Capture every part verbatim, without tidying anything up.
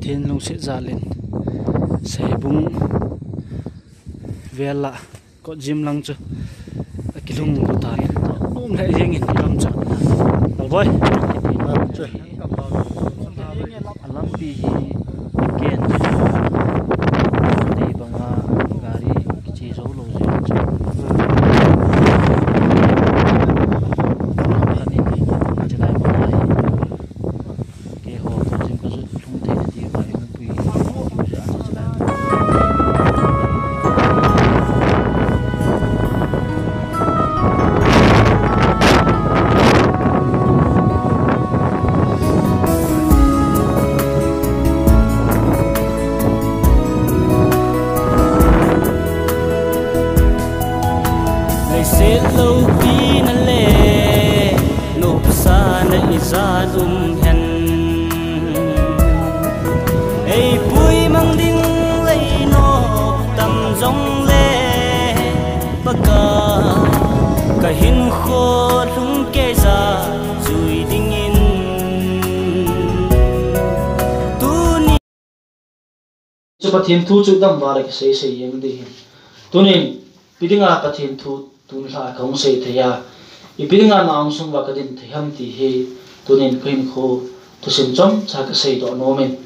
thiên lung sẽ ra lên Houbung vela Kotzim lang cho cái lung của ta ôm lại riêng in cầm chọn đâu voi alam pi ken đây bằng gari chỉ số lô gì sẽ lâu khi nó lệ nộp xa nơi ra um hèn ấy bụi mang đinh lấy nộp tầm rong lệ bất cả cả hin khô lúng kê ra rồi đinh in tu ni cho bắt thiên thu chụp đâm vào lại sẽ sẽ yên đi tu nên bây giờ bắt thiên thu tuân la công xây thế ya, ibig nga naong sung wakadin theham ti he tunin kain ko tu sim chom cha ka sei do no men.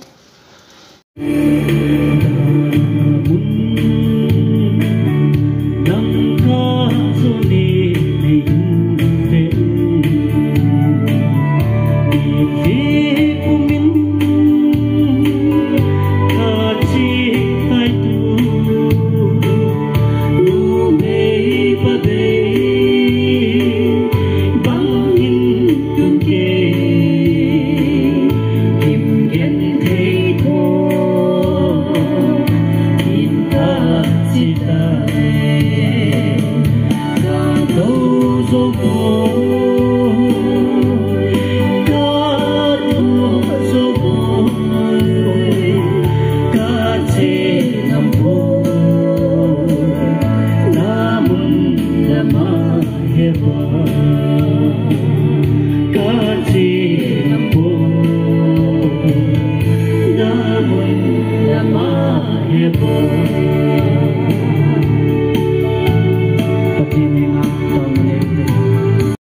Oh